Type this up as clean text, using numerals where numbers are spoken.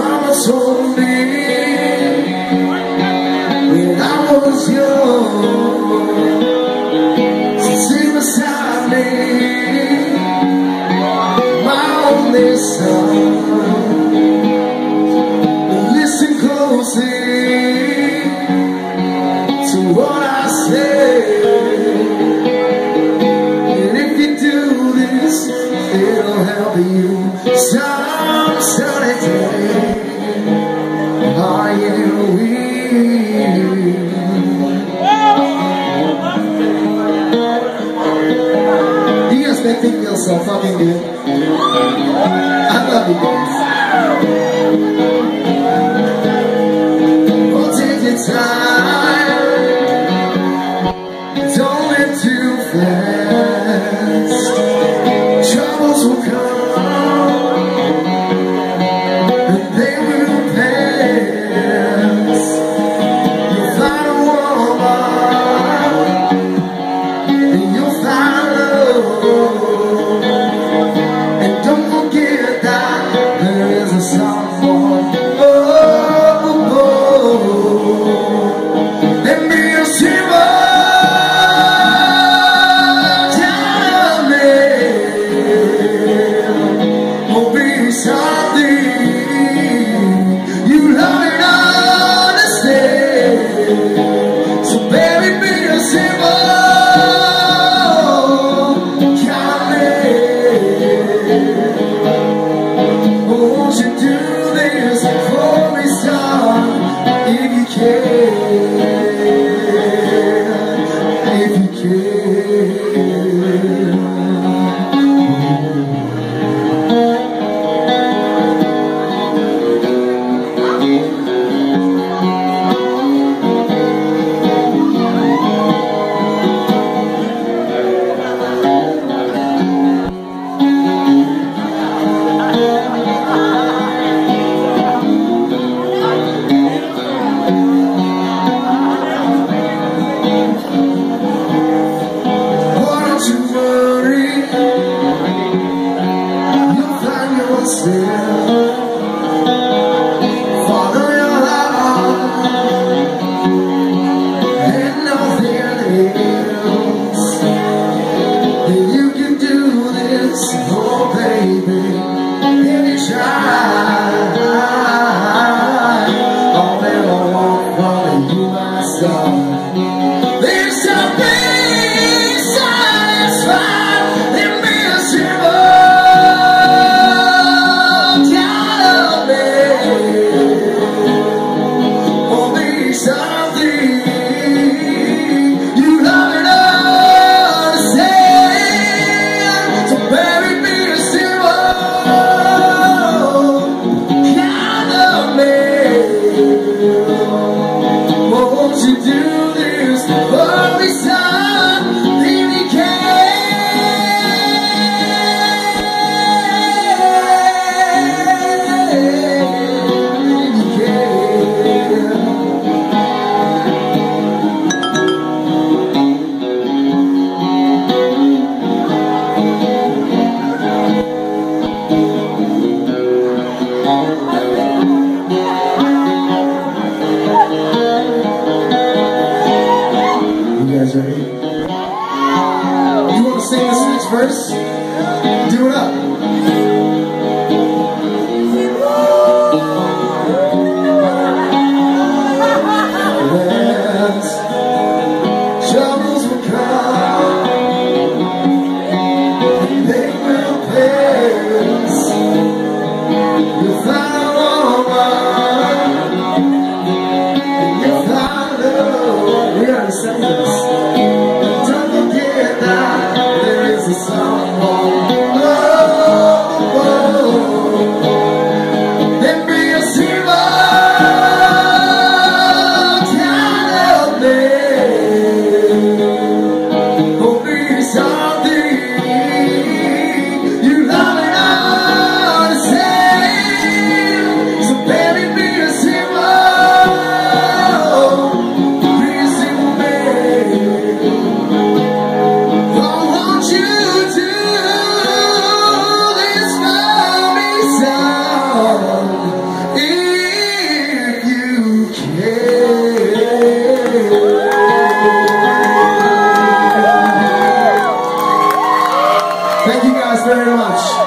Mama told me when I was young to sit beside me, my only son. Listen closely to what I say, and if you do this, it'll help you some sunny day. Are you weak? You guys make me feel so fucking good. I love you guys. Well, take your time, don't live too fast. Troubles will come and they will pass. You'll find a woman and you'll find love. guys very much.